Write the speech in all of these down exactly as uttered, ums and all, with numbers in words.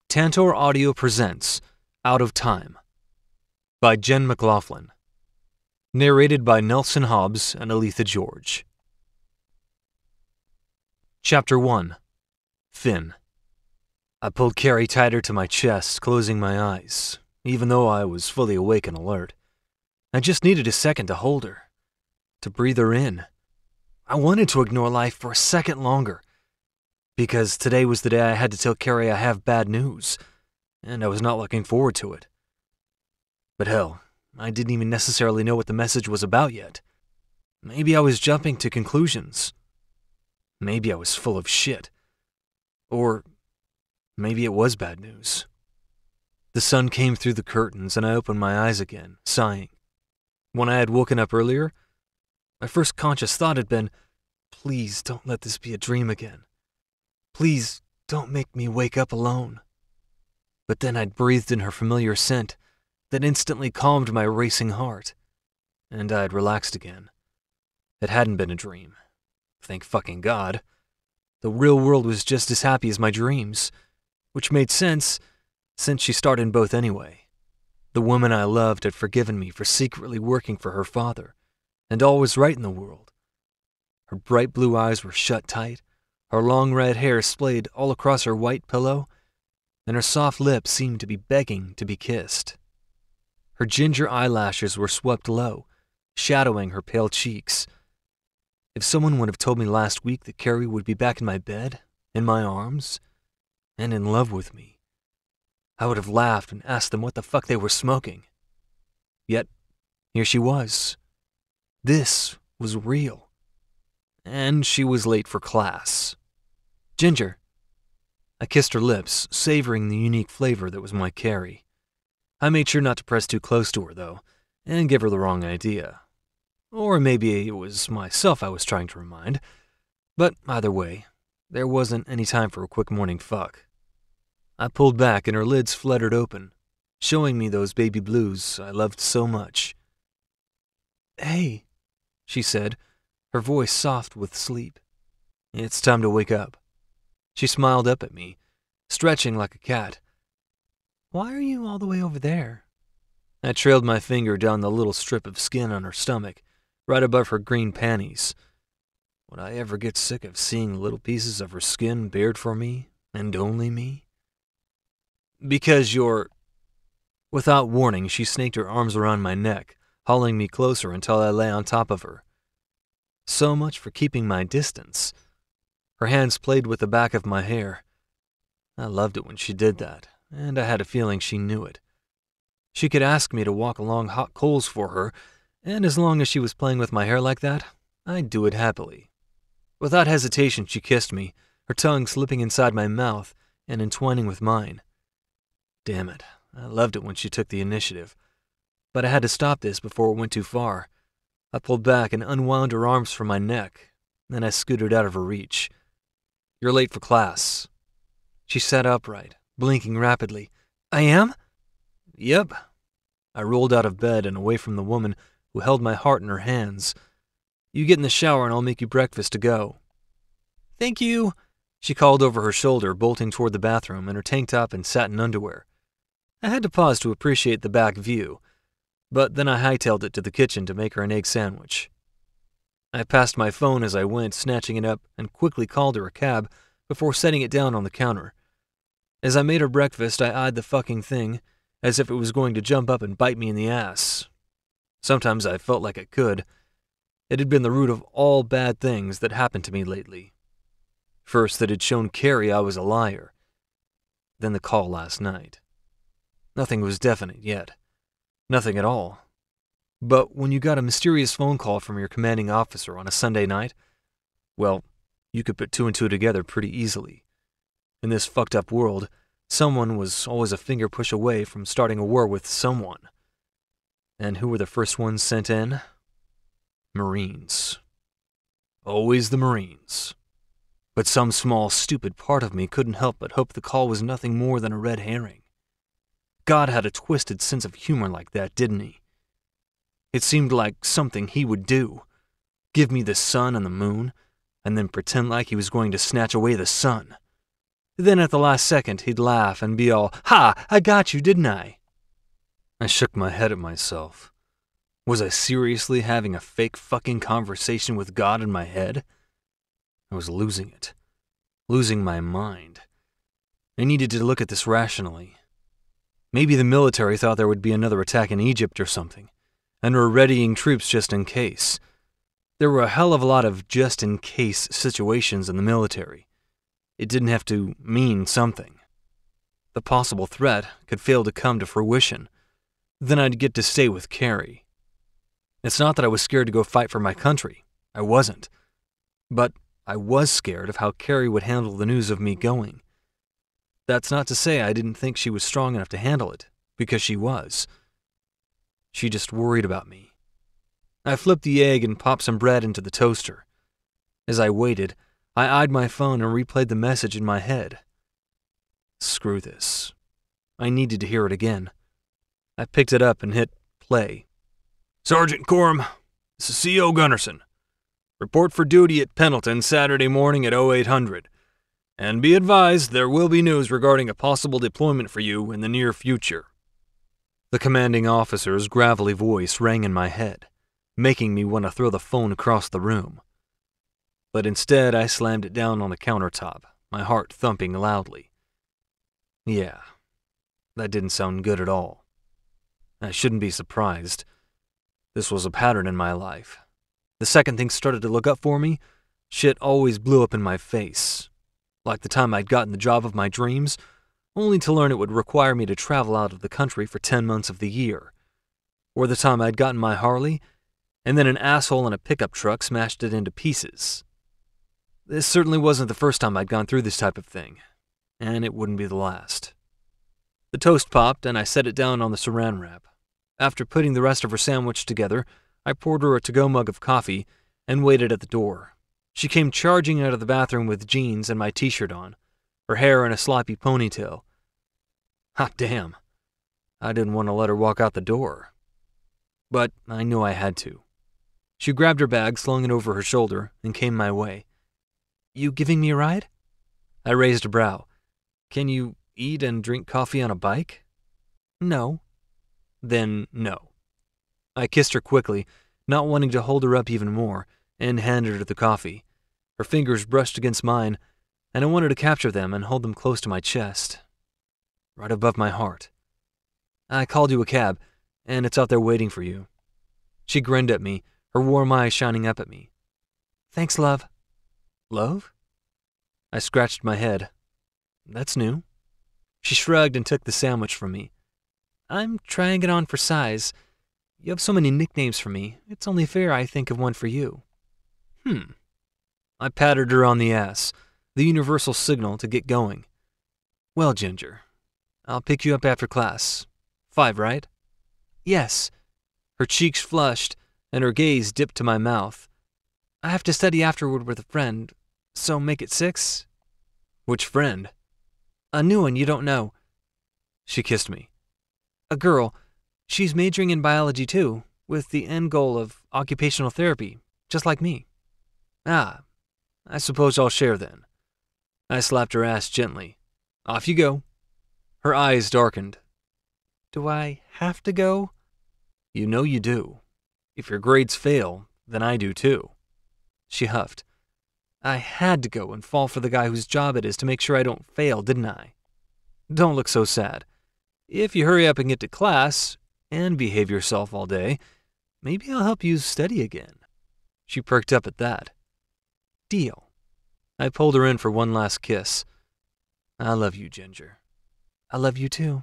Tantor Audio presents Out of Time by Jen McLaughlin. Narrated by Nelson Hobbs and Aletha George. Chapter one. Finn. I pulled Carrie tighter to my chest, closing my eyes, even though I was fully awake and alert. I just needed a second to hold her, to breathe her in. I wanted to ignore life for a second longer, because today was the day I had to tell Carrie I have bad news, and I was not looking forward to it. But hell, I didn't even necessarily know what the message was about yet. Maybe I was jumping to conclusions. Maybe I was full of shit. Or maybe it was bad news. The sun came through the curtains and I opened my eyes again, sighing. When I had woken up earlier, my first conscious thought had been, please don't let this be a dream again. Please don't make me wake up alone. But then I'd breathed in her familiar scent that instantly calmed my racing heart, and I'd relaxed again. It hadn't been a dream. Thank fucking God. The real world was just as happy as my dreams, which made sense since she starred in both anyway. The woman I loved had forgiven me for secretly working for her father, and all was right in the world. Her bright blue eyes were shut tight, her long red hair splayed all across her white pillow, and her soft lips seemed to be begging to be kissed. Her ginger eyelashes were swept low, shadowing her pale cheeks. If someone would have told me last week that Carrie would be back in my bed, in my arms, and in love with me, I would have laughed and asked them what the fuck they were smoking. Yet, here she was. This was real. And she was late for class. Ginger. I kissed her lips, savoring the unique flavor that was my Carrie. I made sure not to press too close to her, though, and give her the wrong idea. Or maybe it was myself I was trying to remind. But either way, there wasn't any time for a quick morning fuck. I pulled back and her lids fluttered open, showing me those baby blues I loved so much. Hey, she said, her voice soft with sleep. It's time to wake up. She smiled up at me, stretching like a cat. Why are you all the way over there? I trailed my finger down the little strip of skin on her stomach, right above her green panties. Would I ever get sick of seeing little pieces of her skin bared for me, and only me? Because you're... Without warning, she snaked her arms around my neck, hauling me closer until I lay on top of her. So much for keeping my distance. Her hands played with the back of my hair. I loved it when she did that, and I had a feeling she knew it. She could ask me to walk along hot coals for her, and as long as she was playing with my hair like that, I'd do it happily. Without hesitation, she kissed me, her tongue slipping inside my mouth and entwining with mine. Damn it, I loved it when she took the initiative. But I had to stop this before it went too far. I pulled back and unwound her arms from my neck, then I scooted out of her reach. You're late for class. She sat upright, blinking rapidly. I am? Yep. I rolled out of bed and away from the woman who held my heart in her hands. You get in the shower and I'll make you breakfast to go. Thank you, she called over her shoulder, bolting toward the bathroom in her tank top and satin underwear. I had to pause to appreciate the back view, but then I hightailed it to the kitchen to make her an egg sandwich. I passed my phone as I went, snatching it up, and quickly called her a cab before setting it down on the counter. As I made her breakfast, I eyed the fucking thing as if it was going to jump up and bite me in the ass. Sometimes I felt like it could. It had been the root of all bad things that happened to me lately. First, that had shown Carrie I was a liar. Then the call last night. Nothing was definite yet. Nothing at all. But when you got a mysterious phone call from your commanding officer on a Sunday night, well, you could put two and two together pretty easily. In this fucked up world, someone was always a finger push away from starting a war with someone. And who were the first ones sent in? Marines. Always the Marines. But some small, stupid part of me couldn't help but hope the call was nothing more than a red herring. God had a twisted sense of humor like that, didn't he? It seemed like something he would do. Give me the sun and the moon, and then pretend like he was going to snatch away the sun. Then at the last second, he'd laugh and be all, "Ha, I got you, didn't I?" I shook my head at myself. Was I seriously having a fake fucking conversation with God in my head? I was losing it. Losing my mind. I needed to look at this rationally. Maybe the military thought there would be another attack in Egypt or something, and were readying troops just in case. There were a hell of a lot of just-in-case situations in the military. It didn't have to mean something. The possible threat could fail to come to fruition. Then I'd get to stay with Carrie. It's not that I was scared to go fight for my country. I wasn't. But I was scared of how Carrie would handle the news of me going. That's not to say I didn't think she was strong enough to handle it, because she was. She just worried about me. I flipped the egg and popped some bread into the toaster. As I waited, I eyed my phone and replayed the message in my head. Screw this. I needed to hear it again. I picked it up and hit play. "Sergeant Coram, this is C O Gunnarsson. Report for duty at Pendleton Saturday morning at oh eight hundred. And be advised there will be news regarding a possible deployment for you in the near future." The commanding officer's gravelly voice rang in my head, making me want to throw the phone across the room. But instead I slammed it down on the countertop, my heart thumping loudly. Yeah, that didn't sound good at all. I shouldn't be surprised. This was a pattern in my life. The second things started to look up for me, shit always blew up in my face. Like the time I'd gotten the job of my dreams, only to learn it would require me to travel out of the country for ten months of the year. Or the time I'd gotten my Harley, and then an asshole in a pickup truck smashed it into pieces. This certainly wasn't the first time I'd gone through this type of thing, and it wouldn't be the last. The toast popped, and I set it down on the saran wrap. After putting the rest of her sandwich together, I poured her a to-go mug of coffee and waited at the door. She came charging out of the bathroom with jeans and my t-shirt on, her hair in a sloppy ponytail. Hot damn. I didn't want to let her walk out the door. But I knew I had to. She grabbed her bag, slung it over her shoulder, and came my way. "You giving me a ride?" I raised a brow. "Can you eat and drink coffee on a bike?" "No." "Then no." I kissed her quickly, not wanting to hold her up even more, and handed her the coffee. Her fingers brushed against mine, and I wanted to capture them and hold them close to my chest, right above my heart. "I called you a cab, and it's out there waiting for you." She grinned at me, her warm eyes shining up at me. "Thanks, love." "Love?" I scratched my head. "That's new." She shrugged and took the sandwich from me. "I'm trying it on for size. You have so many nicknames for me, it's only fair I think of one for you." Hmm. I patted her on the ass, the universal signal to get going. "Well, Ginger, I'll pick you up after class. Five, right?" "Yes." Her cheeks flushed, and her gaze dipped to my mouth. "I have to study afterward with a friend, so make it six." "Which friend?" "A new one you don't know." She kissed me. "A girl. She's majoring in biology too, with the end goal of occupational therapy, just like me." "Ah, I suppose I'll share then." I slapped her ass gently. "Off you go." Her eyes darkened. "Do I have to go?" "You know you do. If your grades fail, then I do too." She huffed. "I had to go and fall for the guy whose job it is to make sure I don't fail, didn't I?" "Don't look so sad. If you hurry up and get to class, and behave yourself all day, maybe I'll help you study again." She perked up at that. "Deal." I pulled her in for one last kiss. "I love you, Ginger." "I love you too."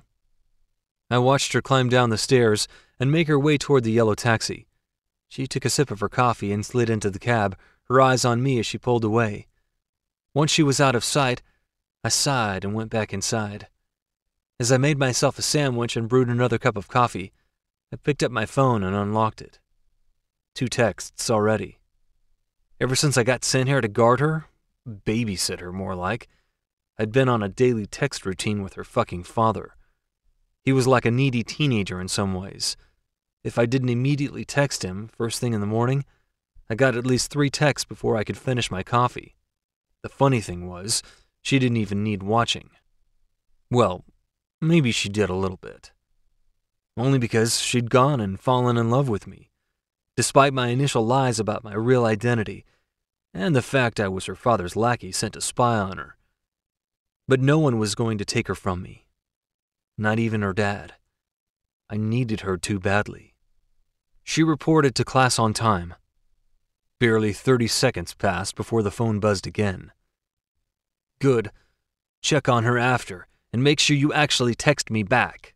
I watched her climb down the stairs and make her way toward the yellow taxi. She took a sip of her coffee and slid into the cab, her eyes on me as she pulled away. Once she was out of sight, I sighed and went back inside. As I made myself a sandwich and brewed another cup of coffee, I picked up my phone and unlocked it. Two texts already. Ever since I got sent here to guard her, babysit her more like, I'd been on a daily text routine with her fucking father. He was like a needy teenager in some ways. If I didn't immediately text him first thing in the morning, I got at least three texts before I could finish my coffee. The funny thing was, She didn't even need watching. Well, maybe she did a little bit. Only because she'd gone and fallen in love with me, despite my initial lies about my real identity and the fact I was her father's lackey sent to spy on her. But no one was going to take her from me. Not even her dad. I needed her too badly. She reported to class on time. Barely thirty seconds passed before the phone buzzed again. Good. Check on her after, and make sure you actually text me back.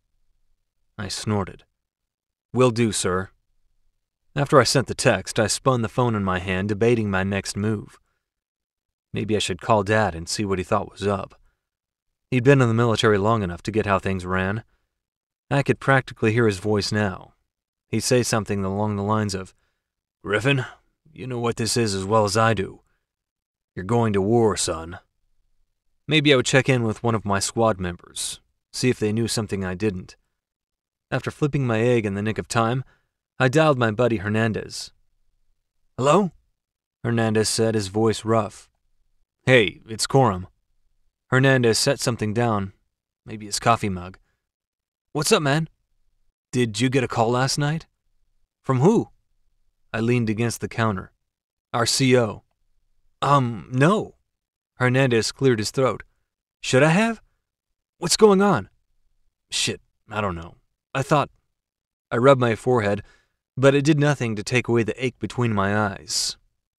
I snorted. Will do, sir. After I sent the text, I spun the phone in my hand, debating my next move. Maybe I should call Dad and see what he thought was up. He'd been in the military long enough to get how things ran. I could practically hear his voice now. He'd say something along the lines of, Griffin, you know what this is as well as I do. You're going to war, son. Maybe I would check in with one of my squad members, see if they knew something I didn't. After flipping my egg in the nick of time, I dialed my buddy Hernandez. Hello? Hernandez said, his voice rough. Hey, it's Coram. Hernandez set something down, maybe his coffee mug. What's up, man? Did you get a call last night? From who? I leaned against the counter. Our C O. Um, no. Hernandez cleared his throat. Should I have? What's going on? Shit, I don't know. I thought... I rubbed my forehead, but it did nothing to take away the ache between my eyes.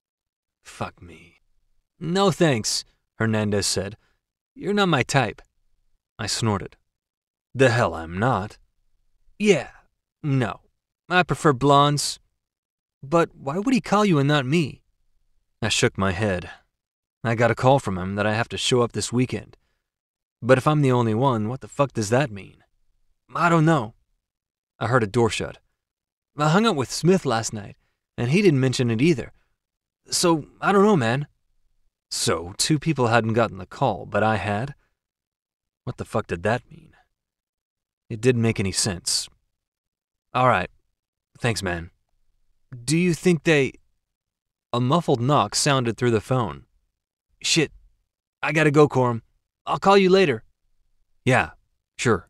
Fuck me. No thanks, Hernandez said. You're not my type. I snorted. The hell I'm not. Yeah, no. I prefer blondes. But why would he call you and not me? I shook my head. I got a call from him that I have to show up this weekend. But if I'm the only one, what the fuck does that mean? I don't know. I heard a door shut. I hung out with Smith last night, and he didn't mention it either. So, I don't know, man. So, two people hadn't gotten the call, but I had? What the fuck did that mean? It didn't make any sense. All right. Thanks, man. Do you think they... A muffled knock sounded through the phone. Shit. I gotta go, Coram. I'll call you later. Yeah, sure.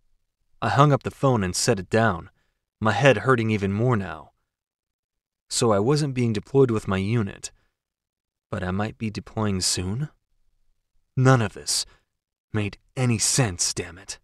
I hung up the phone and set it down, my head hurting even more now. So I wasn't being deployed with my unit, but I might be deploying soon? None of this made any sense, damn it.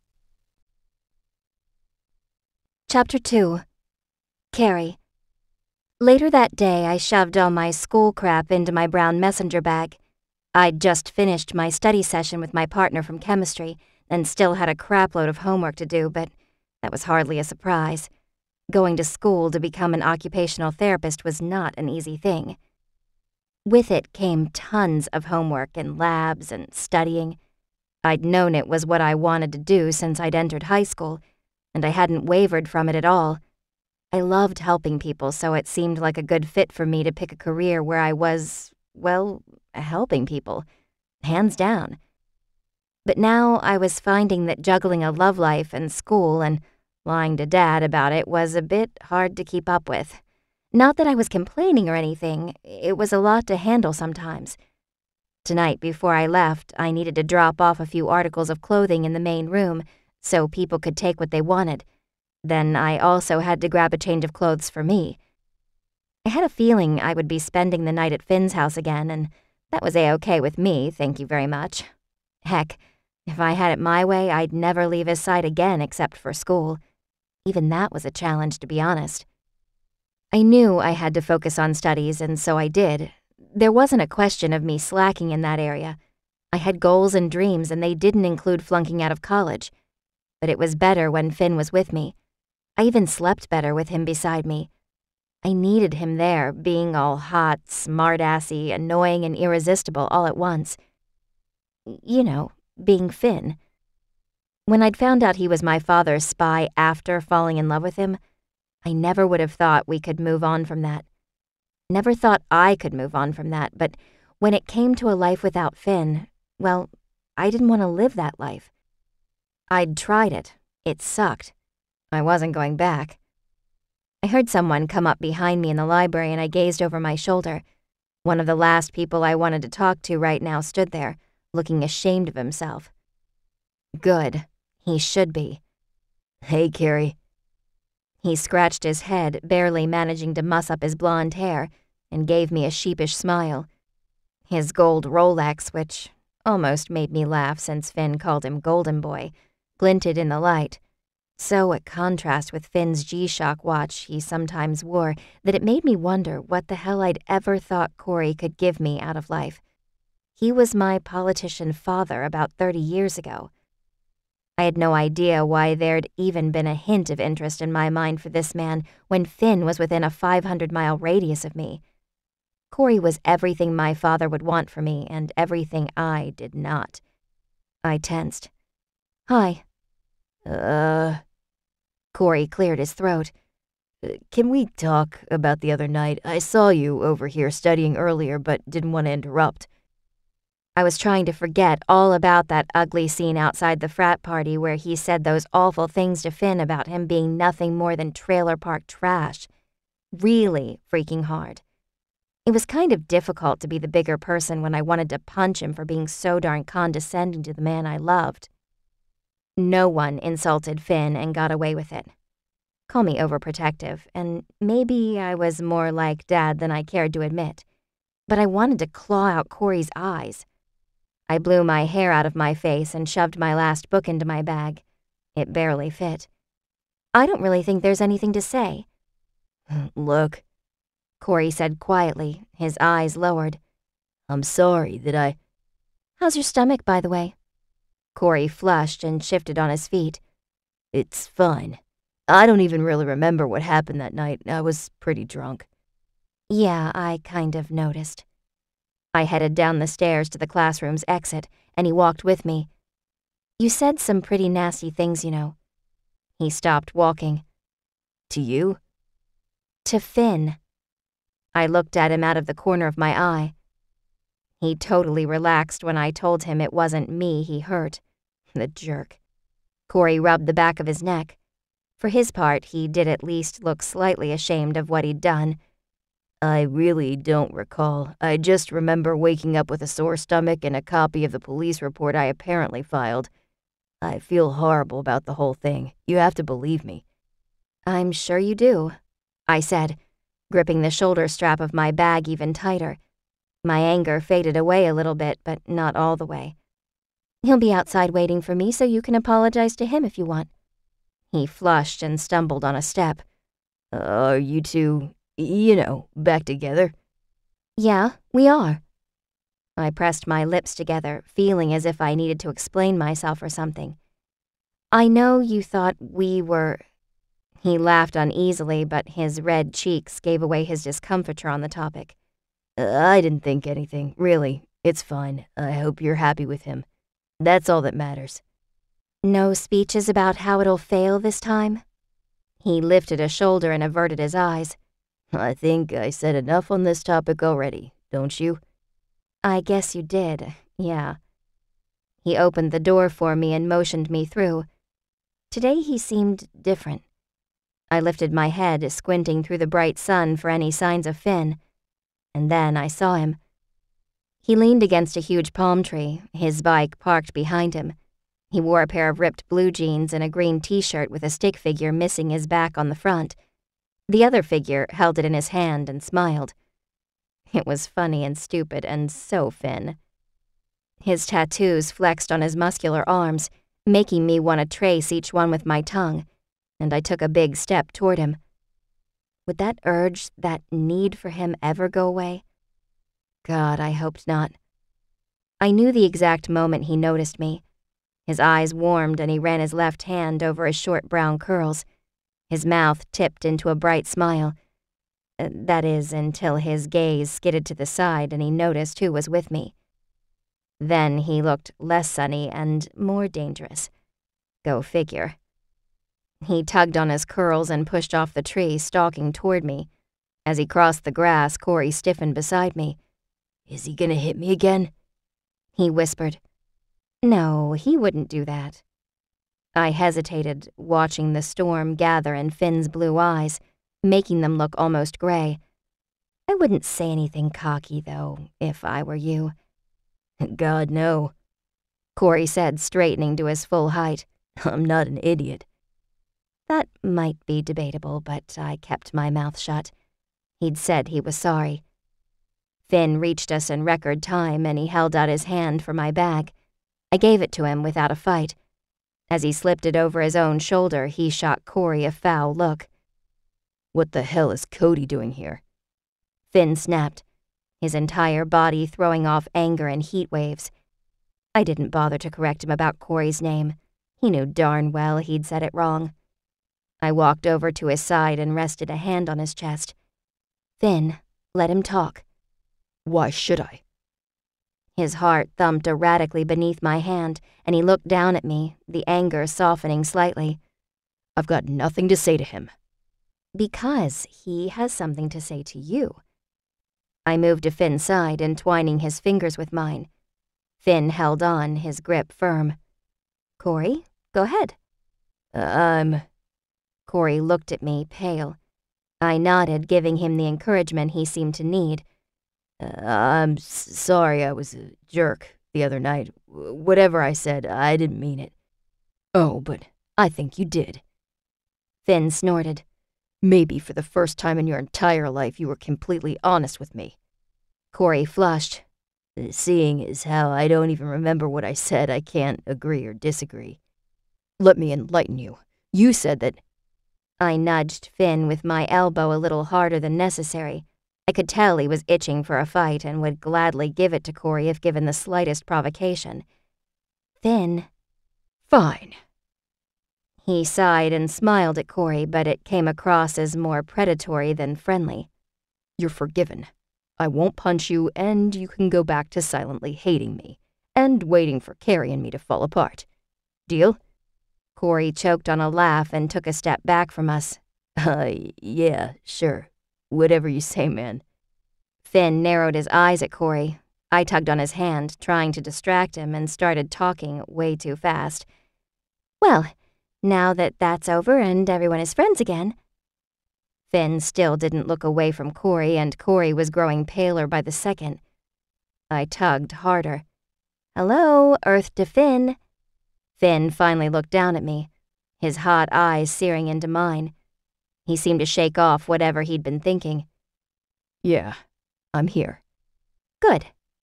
Chapter two. Carrie. Later that day, I shoved all my school crap into my brown messenger bag. I'd just finished my study session with my partner from chemistry and still had a crapload of homework to do, but that was hardly a surprise. Going to school to become an occupational therapist was not an easy thing. With it came tons of homework and labs and studying. I'd known it was what I wanted to do since I'd entered high school, and I hadn't wavered from it at all. I loved helping people, so it seemed like a good fit for me to pick a career where I was, well, helping people. Hands down. But now I was finding that juggling a love life and school and lying to Dad about it was a bit hard to keep up with. Not that I was complaining or anything, it was a lot to handle sometimes. Tonight, before I left, I needed to drop off a few articles of clothing in the main room so people could take what they wanted. Then I also had to grab a change of clothes for me. I had a feeling I would be spending the night at Finn's house again, and that was a-okay with me, thank you very much. Heck, if I had it my way, I'd never leave his side again except for school. Even that was a challenge, to be honest. I knew I had to focus on studies, and so I did. There wasn't a question of me slacking in that area. I had goals and dreams, and they didn't include flunking out of college. But it was better when Finn was with me. I even slept better with him beside me. I needed him there, being all hot, smart-assy, annoying, and irresistible all at once. You know, being Finn. When I'd found out he was my father's spy after falling in love with him, I never would have thought we could move on from that. Never thought I could move on from that, but when it came to a life without Finn, well, I didn't want to live that life. I'd tried it. It sucked. I wasn't going back. I heard someone come up behind me in the library and I gazed over my shoulder. One of the last people I wanted to talk to right now stood there, looking ashamed of himself. Good. He should be. Hey, Carrie. He scratched his head, barely managing to muss up his blonde hair, and gave me a sheepish smile. His gold Rolex, which almost made me laugh since Finn called him Golden Boy, glinted in the light, so at contrast with Finn's G-Shock watch he sometimes wore that it made me wonder what the hell I'd ever thought Corey could give me out of life. He was my politician father about thirty years ago. I had no idea why there'd even been a hint of interest in my mind for this man when Finn was within a five hundred mile radius of me. Corey was everything my father would want for me and everything I did not. I tensed. Hi. Uh... Corey cleared his throat. Can we talk about the other night? I saw you over here studying earlier, but didn't want to interrupt. I was trying to forget all about that ugly scene outside the frat party where he said those awful things to Finn about him being nothing more than trailer park trash. Really freaking hard. It was kind of difficult to be the bigger person when I wanted to punch him for being so darn condescending to the man I loved. No one insulted Finn and got away with it. Call me overprotective, and maybe I was more like Dad than I cared to admit, but I wanted to claw out Corey's eyes. I blew my hair out of my face and shoved my last book into my bag. It barely fit. I don't really think there's anything to say. Look, Corey said quietly, his eyes lowered. I'm sorry that I... How's your stomach, by the way? Corey flushed and shifted on his feet. It's fine. I don't even really remember what happened that night. I was pretty drunk. Yeah, I kind of noticed. I headed down the stairs to the classroom's exit, and he walked with me. You said some pretty nasty things, you know. He stopped walking. To you? To Finn. I looked at him out of the corner of my eye. He totally relaxed when I told him it wasn't me he hurt. The jerk. Corey rubbed the back of his neck. For his part, he did at least look slightly ashamed of what he'd done. I really don't recall. I just remember waking up with a sore stomach and a copy of the police report I apparently filed. I feel horrible about the whole thing. You have to believe me. I'm sure you do, I said, gripping the shoulder strap of my bag even tighter. My anger faded away a little bit, but not all the way. He'll be outside waiting for me, so you can apologize to him if you want. He flushed and stumbled on a step. Are you two, you know, back together? Yeah, we are. I pressed my lips together, feeling as if I needed to explain myself or something. I know you thought we were... He laughed uneasily, but his red cheeks gave away his discomfiture on the topic. I didn't think anything, really. It's fine. I hope you're happy with him. That's all that matters. No speeches about how it'll fail this time? He lifted a shoulder and averted his eyes. I think I said enough on this topic already, don't you? I guess you did, yeah. He opened the door for me and motioned me through. Today he seemed different. I lifted my head, squinting through the bright sun for any signs of Finn. And then I saw him. He leaned against a huge palm tree, his bike parked behind him. He wore a pair of ripped blue jeans and a green t-shirt with a stick figure missing his back on the front. The other figure held it in his hand and smiled. It was funny and stupid and so Finn. His tattoos flexed on his muscular arms, making me want to trace each one with my tongue, and I took a big step toward him. Would that urge, that need for him ever go away? God, I hoped not. I knew the exact moment he noticed me. His eyes warmed and he ran his left hand over his short brown curls. His mouth tipped into a bright smile. Uh, that is, until his gaze skidded to the side and he noticed who was with me. Then he looked less sunny and more dangerous. Go figure. He tugged on his curls and pushed off the tree, stalking toward me. As he crossed the grass, Corey stiffened beside me. Is he gonna hit me again? He whispered. No, he wouldn't do that. I hesitated, watching the storm gather in Finn's blue eyes, making them look almost gray. I wouldn't say anything cocky, though, if I were you. God, no. Corey said, straightening to his full height. I'm not an idiot. That might be debatable, but I kept my mouth shut. He'd said he was sorry. Finn reached us in record time, and he held out his hand for my bag. I gave it to him without a fight. As he slipped it over his own shoulder, he shot Corey a foul look. What the hell is Cody doing here? Finn snapped, his entire body throwing off anger and heat waves. I didn't bother to correct him about Corey's name. He knew darn well he'd said it wrong. I walked over to his side and rested a hand on his chest. Finn, let him talk. Why should I? His heart thumped erratically beneath my hand, and he looked down at me, the anger softening slightly. I've got nothing to say to him. Because he has something to say to you. I moved to Finn's side, entwining his fingers with mine. Finn held on, his grip firm. Corey, go ahead. Uh, I'm... Corey looked at me, pale. I nodded, giving him the encouragement he seemed to need. Uh, I'm s sorry I was a jerk the other night. W whatever I said, I didn't mean it. Oh, but I think you did. Finn snorted. Maybe for the first time in your entire life you were completely honest with me. Corey flushed. Seeing as how I don't even remember what I said, I can't agree or disagree. Let me enlighten you. You said that... I nudged Finn with my elbow a little harder than necessary. I could tell he was itching for a fight and would gladly give it to Corey if given the slightest provocation. Finn. Fine. He sighed and smiled at Corey, but it came across as more predatory than friendly. You're forgiven. I won't punch you, and you can go back to silently hating me, and waiting for Carrie and me to fall apart. Deal? Corey choked on a laugh and took a step back from us. Uh, yeah, sure. Whatever you say, man. Finn narrowed his eyes at Corey. I tugged on his hand, trying to distract him, and started talking way too fast. Well, now that that's over and everyone is friends again. Finn still didn't look away from Corey, and Corey was growing paler by the second. I tugged harder. Hello, Earth to Finn. Finn finally looked down at me, his hot eyes searing into mine. He seemed to shake off whatever he'd been thinking. Yeah, I'm here. Good.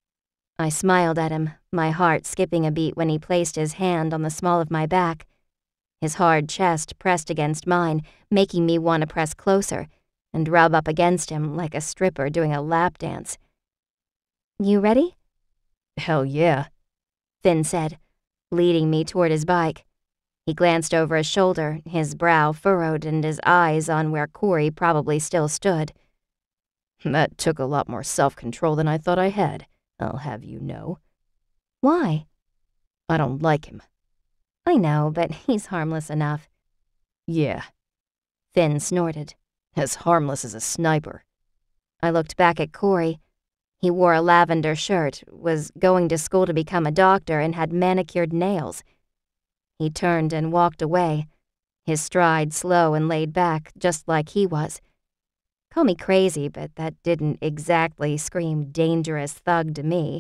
I smiled at him, my heart skipping a beat when he placed his hand on the small of my back. His hard chest pressed against mine, making me want to press closer and rub up against him like a stripper doing a lap dance. You ready? Hell yeah, Finn said, leading me toward his bike. He glanced over his shoulder, his brow furrowed and his eyes on where Corey probably still stood. That took a lot more self-control than I thought I had, I'll have you know. Why? I don't like him. I know, but he's harmless enough. Yeah. Finn snorted. As harmless as a sniper. I looked back at Corey. He wore a lavender shirt, was going to school to become a doctor, and had manicured nails. He turned and walked away, his stride slow and laid back, just like he was. Call me crazy, but that didn't exactly scream dangerous thug to me.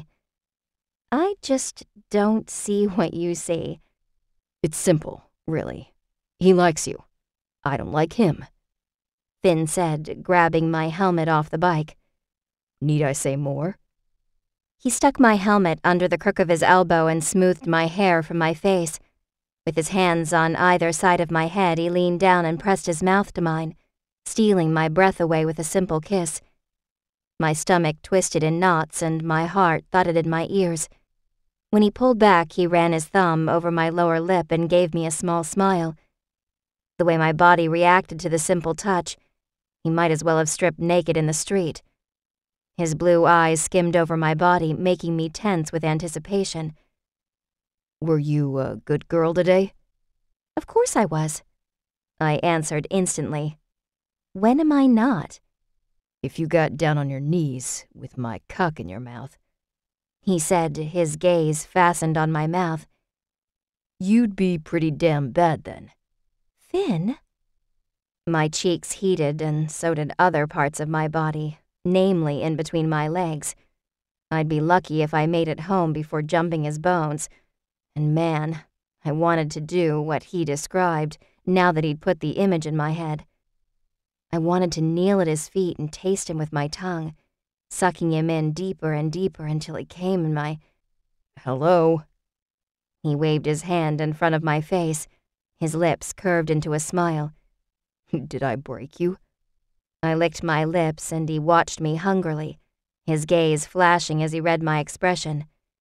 I just don't see what you see. It's simple, really. He likes you. I don't like him. Finn said, grabbing my helmet off the bike. Need I say more? He stuck my helmet under the crook of his elbow and smoothed my hair from my face. With his hands on either side of my head, he leaned down and pressed his mouth to mine, stealing my breath away with a simple kiss. My stomach twisted in knots and my heart thudded in my ears. When he pulled back, he ran his thumb over my lower lip and gave me a small smile. The way my body reacted to the simple touch, he might as well have stripped naked in the street. His blue eyes skimmed over my body, making me tense with anticipation. Were you a good girl today? Of course I was. I answered instantly. When am I not? If you got down on your knees with my cock in your mouth, he said, his gaze fastened on my mouth. You'd be pretty damn bad then. Finn? My cheeks heated, and so did other parts of my body, namely in between my legs. I'd be lucky if I made it home before jumping his bones. And man, I wanted to do what he described now that he'd put the image in my head. I wanted to kneel at his feet and taste him with my tongue, sucking him in deeper and deeper until he came in my... Hello? He waved his hand in front of my face, his lips curved into a smile. Did I break you? I licked my lips and he watched me hungrily, his gaze flashing as he read my expression.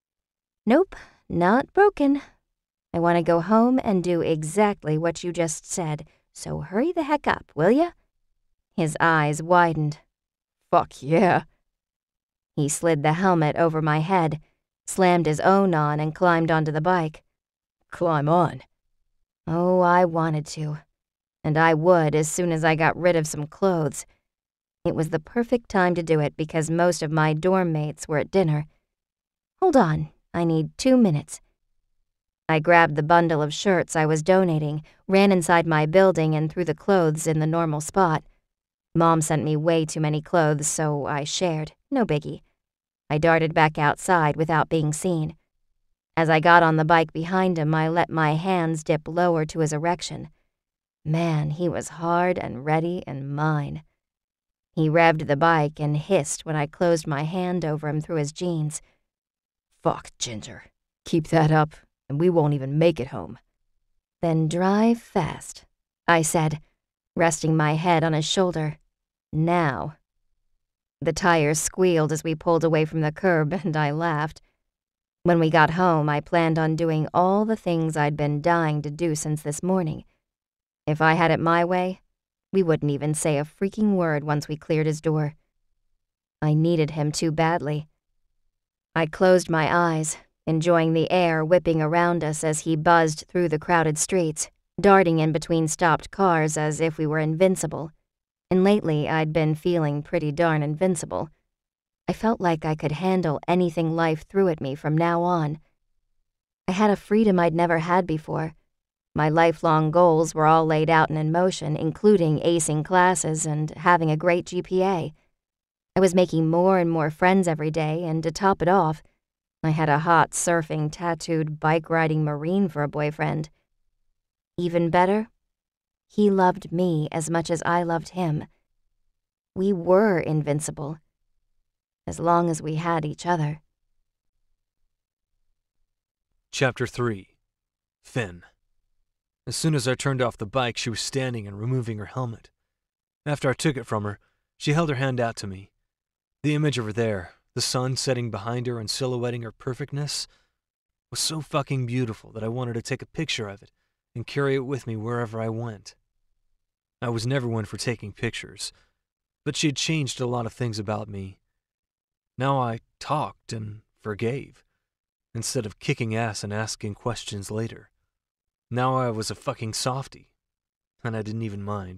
Nope, not broken. I want to go home and do exactly what you just said, so hurry the heck up, will ya? His eyes widened. Fuck yeah. He slid the helmet over my head, slammed his own on and climbed onto the bike. Climb on. Oh, I wanted to. And I would as soon as I got rid of some clothes. It was the perfect time to do it because most of my dorm mates were at dinner. Hold on, I need two minutes. I grabbed the bundle of shirts I was donating, ran inside my building and threw the clothes in the normal spot. Mom sent me way too many clothes, so I shared. No biggie. I darted back outside without being seen. As I got on the bike behind him, I let my hands dip lower to his erection. Man, he was hard and ready and mine. He revved the bike and hissed when I closed my hand over him through his jeans. Fuck, Ginger. Keep that up, and we won't even make it home. Then drive fast, I said, resting my head on his shoulder. Now. The tires squealed as we pulled away from the curb, and I laughed. When we got home, I planned on doing all the things I'd been dying to do since this morning. If I had it my way, we wouldn't even say a freaking word once we cleared his door. I needed him too badly. I closed my eyes, enjoying the air whipping around us as he buzzed through the crowded streets, darting in between stopped cars as if we were invincible. And lately, I'd been feeling pretty darn invincible. I felt like I could handle anything life threw at me from now on. I had a freedom I'd never had before. My lifelong goals were all laid out and in motion, including acing classes and having a great G P A. I was making more and more friends every day, and to top it off, I had a hot, surfing, tattooed, bike-riding Marine for a boyfriend. Even better, he loved me as much as I loved him. We were invincible, as long as we had each other. Chapter three. Finn. As soon as I turned off the bike, she was standing and removing her helmet. After I took it from her, she held her hand out to me. The image of her there, the sun setting behind her and silhouetting her perfectness, was so fucking beautiful that I wanted to take a picture of it and carry it with me wherever I went. I was never one for taking pictures, but she had changed a lot of things about me. Now I talked and forgave, instead of kicking ass and asking questions later. Now I was a fucking softie, and I didn't even mind.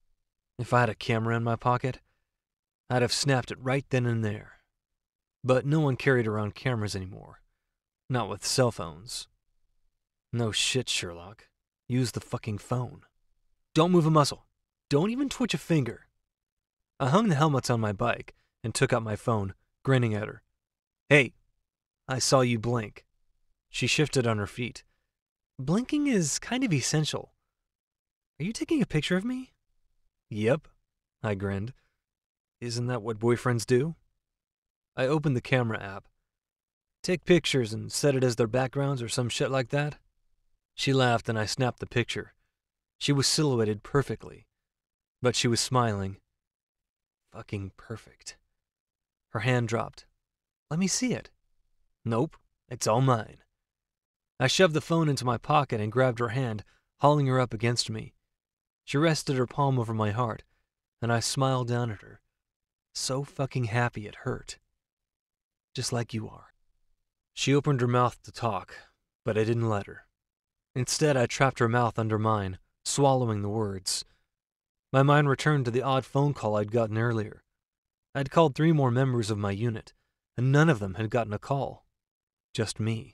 If I had a camera in my pocket, I'd have snapped it right then and there. But no one carried around cameras anymore. Not with cell phones. No shit, Sherlock. Use the fucking phone. Don't move a muscle. Don't even twitch a finger. I hung the helmets on my bike and took out my phone, grinning at her. Hey, I saw you blink. She shifted on her feet. Blinking is kind of essential. Are you taking a picture of me? Yep, I grinned. Isn't that what boyfriends do? I opened the camera app. Take pictures and set it as their backgrounds or some shit like that? She laughed and I snapped the picture. She was silhouetted perfectly, but she was smiling. Fucking perfect. Her hand dropped. Let me see it. Nope, it's all mine. I shoved the phone into my pocket and grabbed her hand, hauling her up against me. She rested her palm over my heart, and I smiled down at her. So fucking happy it hurt. Just like you are. She opened her mouth to talk, but I didn't let her. Instead, I trapped her mouth under mine, swallowing the words. My mind returned to the odd phone call I'd gotten earlier. I'd called three more members of my unit, and none of them had gotten a call. Just me.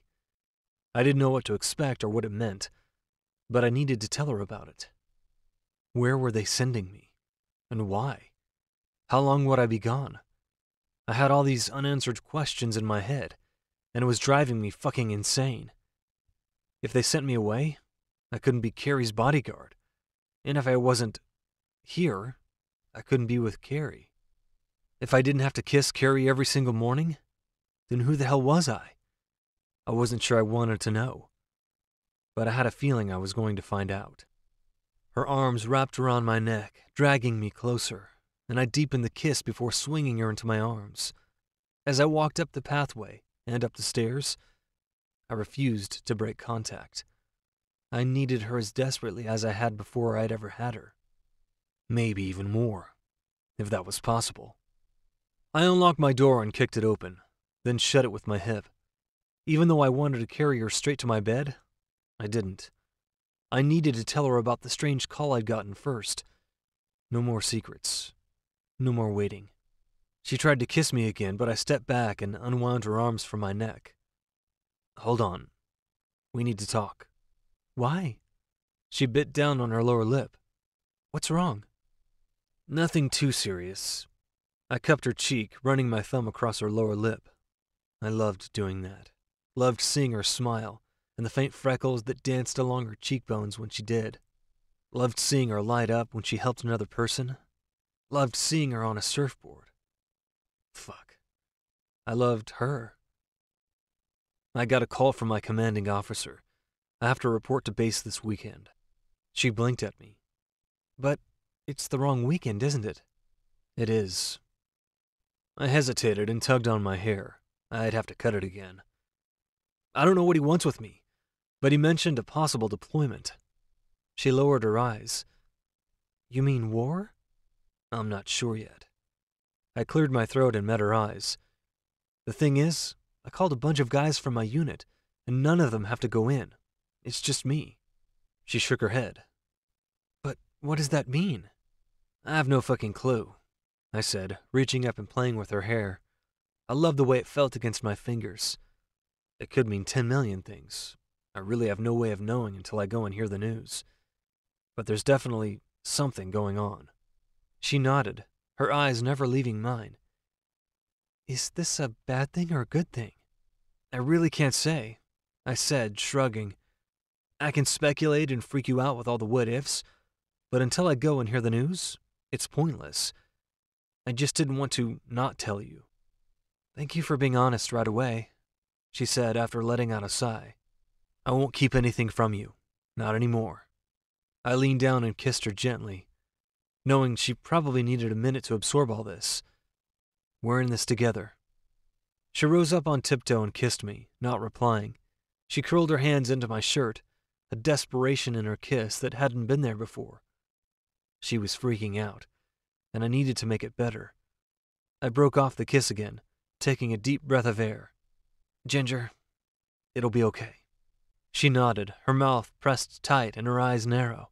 I didn't know what to expect or what it meant, but I needed to tell her about it. Where were they sending me? And why? How long would I be gone? I had all these unanswered questions in my head, and it was driving me fucking insane. If they sent me away, I couldn't be Carrie's bodyguard. And if I wasn't here, I couldn't be with Carrie. If I didn't have to kiss Carrie every single morning, then who the hell was I? I wasn't sure I wanted to know. But I had a feeling I was going to find out. Her arms wrapped around my neck, dragging me closer, and I deepened the kiss before swinging her into my arms. As I walked up the pathway and up the stairs, I refused to break contact. I needed her as desperately as I had before I'd ever had her. Maybe even more, if that was possible. I unlocked my door and kicked it open, then shut it with my hip. Even though I wanted to carry her straight to my bed, I didn't. I needed to tell her about the strange call I'd gotten first. No more secrets. No more waiting. She tried to kiss me again, but I stepped back and unwound her arms from my neck. Hold on. We need to talk. Why? She bit down on her lower lip. What's wrong? Nothing too serious. I cupped her cheek, running my thumb across her lower lip. I loved doing that. Loved seeing her smile, and the faint freckles that danced along her cheekbones when she did. Loved seeing her light up when she helped another person. Loved seeing her on a surfboard. Fuck. I loved her. I got a call from my commanding officer. I have to report to base this weekend. She blinked at me. But it's the wrong weekend, isn't it? It is. I hesitated and tugged on my hair. I'd have to cut it again. I don't know what he wants with me, but he mentioned a possible deployment. She lowered her eyes. You mean war? I'm not sure yet. I cleared my throat and met her eyes. The thing is, I called a bunch of guys from my unit, and none of them have to go in. It's just me. She shook her head. But what does that mean? I have no fucking clue, I said, reaching up and playing with her hair. I loved the way it felt against my fingers. It could mean ten million things. I really have no way of knowing until I go and hear the news. But there's definitely something going on. She nodded, her eyes never leaving mine. Is this a bad thing or a good thing? I really can't say, I said, shrugging. I can speculate and freak you out with all the what-ifs, but until I go and hear the news, it's pointless. I just didn't want to not tell you. Thank you for being honest right away, she said after letting out a sigh. I won't keep anything from you, not anymore. I leaned down and kissed her gently, knowing she probably needed a minute to absorb all this. We're in this together. She rose up on tiptoe and kissed me, not replying. She curled her hands into my shirt, a desperation in her kiss that hadn't been there before. She was freaking out, and I needed to make it better. I broke off the kiss again, taking a deep breath of air. Ginger, it'll be okay. She nodded, her mouth pressed tight and her eyes narrow.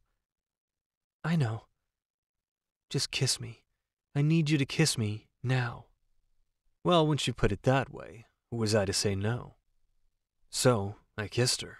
I know. Just kiss me. I need you to kiss me now. Well, when she put it that way, who was I to say no? So, I kissed her.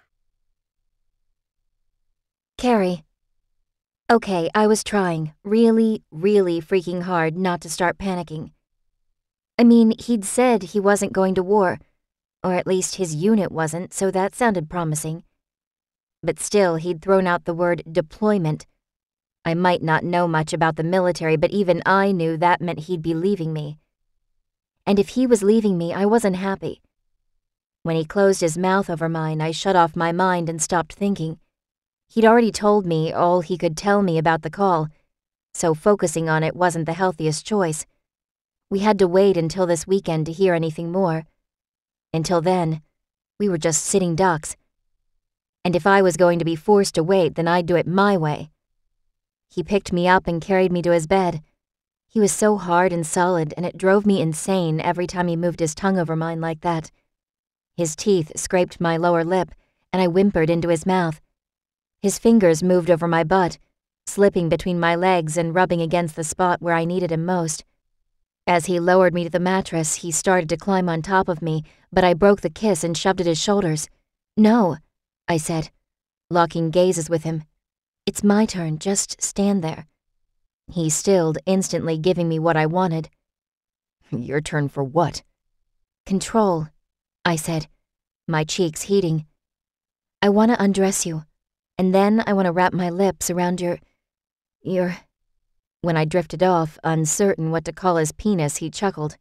Carrie. Okay, I was trying, really, really freaking hard not to start panicking. I mean, he'd said he wasn't going to war, or at least his unit wasn't, so that sounded promising. But still, he'd thrown out the word deployment. I might not know much about the military, but even I knew that meant he'd be leaving me. And if he was leaving me, I wasn't happy. When he closed his mouth over mine, I shut off my mind and stopped thinking. He'd already told me all he could tell me about the call, so focusing on it wasn't the healthiest choice. We had to wait until this weekend to hear anything more. Until then, we were just sitting ducks. And if I was going to be forced to wait, then I'd do it my way. He picked me up and carried me to his bed. He was so hard and solid, and it drove me insane every time he moved his tongue over mine like that. His teeth scraped my lower lip, and I whimpered into his mouth. His fingers moved over my butt, slipping between my legs and rubbing against the spot where I needed him most. As he lowered me to the mattress, he started to climb on top of me, but I broke the kiss and shoved at his shoulders. No, I said, locking gazes with him. It's my turn, just stand there. He stilled, instantly giving me what I wanted. Your turn for what? Control, I said, my cheeks heating. I want to undress you, and then I want to wrap my lips around your... your... When I drifted off, uncertain what to call his penis, he chuckled.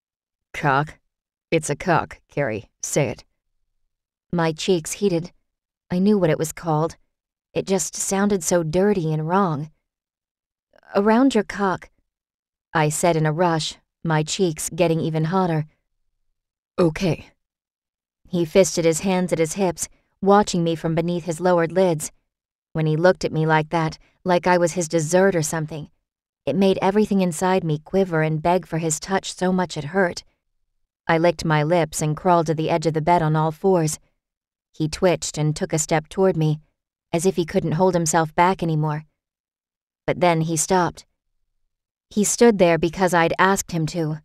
Cock? It's a cock, Carrie. Say it. My cheeks heated. I knew what it was called. It just sounded so dirty and wrong. Around your cock, I said in a rush, my cheeks getting even hotter. Okay. He fisted his hands at his hips, watching me from beneath his lowered lids. When he looked at me like that, like I was his dessert or something, it made everything inside me quiver and beg for his touch so much it hurt. I licked my lips and crawled to the edge of the bed on all fours. He twitched and took a step toward me, as if he couldn't hold himself back anymore. But then he stopped. He stood there because I'd asked him to.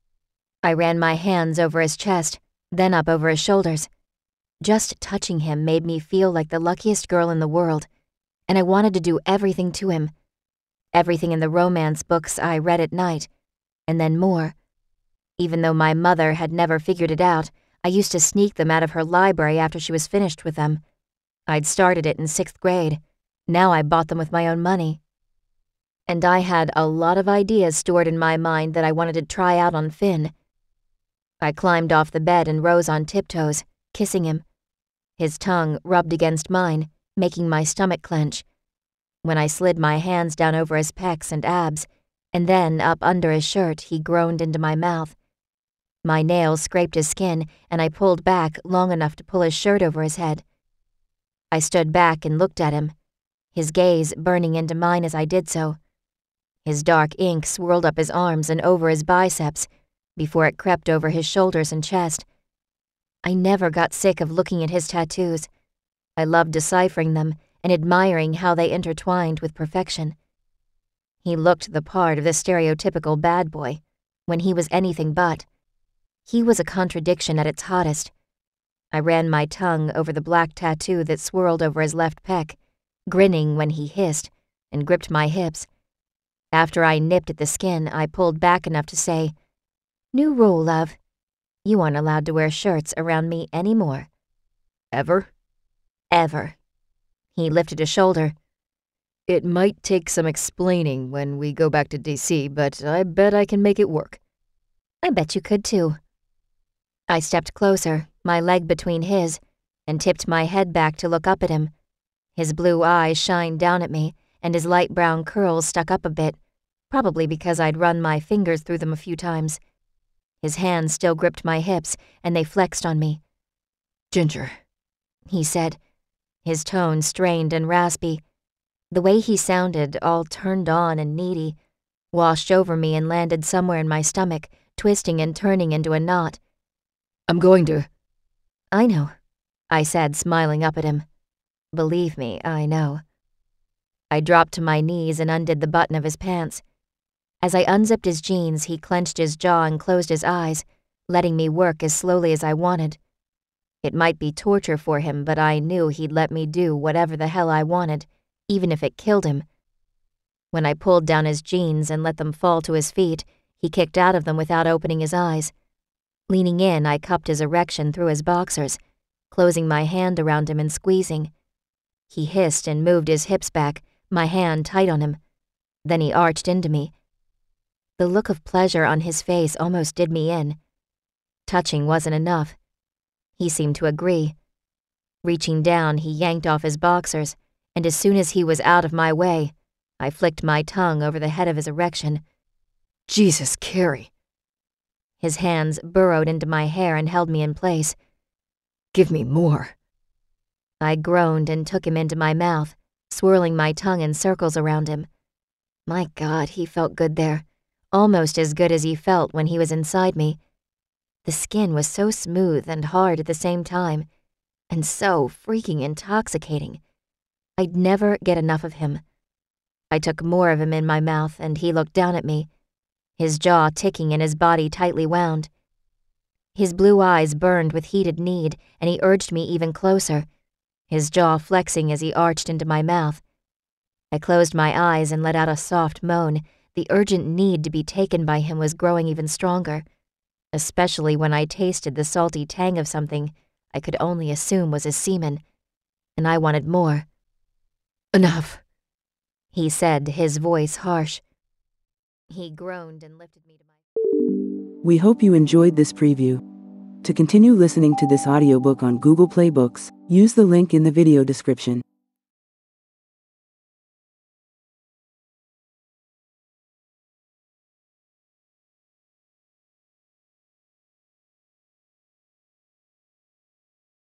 I ran my hands over his chest, then up over his shoulders. Just touching him made me feel like the luckiest girl in the world, and I wanted to do everything to him. Everything in the romance books I read at night, and then more. Even though my mother had never figured it out, I used to sneak them out of her library after she was finished with them. I'd started it in sixth grade. Now I bought them with my own money. And I had a lot of ideas stored in my mind that I wanted to try out on Finn. I climbed off the bed and rose on tiptoes, kissing him. His tongue rubbed against mine, making my stomach clench. When I slid my hands down over his pecs and abs, and then up under his shirt, he groaned into my mouth. My nails scraped his skin, and I pulled back long enough to pull his shirt over his head. I stood back and looked at him, his gaze burning into mine as I did so. His dark ink swirled up his arms and over his biceps before it crept over his shoulders and chest. I never got sick of looking at his tattoos. I loved deciphering them and admiring how they intertwined with perfection. He looked the part of the stereotypical bad boy, when he was anything but. He was a contradiction at its hottest. I ran my tongue over the black tattoo that swirled over his left pec, grinning when he hissed, and gripped my hips. After I nipped at the skin, I pulled back enough to say, "New rule, love. You aren't allowed to wear shirts around me anymore." Ever? Ever. He lifted a shoulder. It might take some explaining when we go back to D C, but I bet I can make it work. I bet you could too. I stepped closer, my leg between his, and tipped my head back to look up at him. His blue eyes shined down at me, and his light brown curls stuck up a bit, probably because I'd run my fingers through them a few times. His hands still gripped my hips, and they flexed on me. "Ginger," he said, his tone strained and raspy. The way he sounded, all turned on and needy, washed over me and landed somewhere in my stomach, twisting and turning into a knot. "I'm going to..." "I know," I said, smiling up at him. "Believe me, I know." I dropped to my knees and undid the button of his pants. As I unzipped his jeans, he clenched his jaw and closed his eyes, letting me work as slowly as I wanted. It might be torture for him, but I knew he'd let me do whatever the hell I wanted, even if it killed him. When I pulled down his jeans and let them fall to his feet, he kicked out of them without opening his eyes. Leaning in, I cupped his erection through his boxers, closing my hand around him and squeezing. He hissed and moved his hips back, my hand tight on him. Then he arched into me. The look of pleasure on his face almost did me in. Touching wasn't enough. He seemed to agree. Reaching down, he yanked off his boxers, and as soon as he was out of my way, I flicked my tongue over the head of his erection. "Jesus, Carrie." His hands burrowed into my hair and held me in place. "Give me more." I groaned and took him into my mouth, swirling my tongue in circles around him. My God, he felt good there, almost as good as he felt when he was inside me. The skin was so smooth and hard at the same time, and so freaking intoxicating. I'd never get enough of him. I took more of him in my mouth, and he looked down at me, his jaw ticking and his body tightly wound. His blue eyes burned with heated need, and he urged me even closer, his jaw flexing as he arched into my mouth. I closed my eyes and let out a soft moan. The urgent need to be taken by him was growing even stronger, especially when I tasted the salty tang of something I could only assume was his semen. and I wanted more. "Enough," he said, his voice harsh. He groaned and lifted me to my... We hope you enjoyed this preview. To continue listening to this audiobook on Google Play Books, use the link in the video description.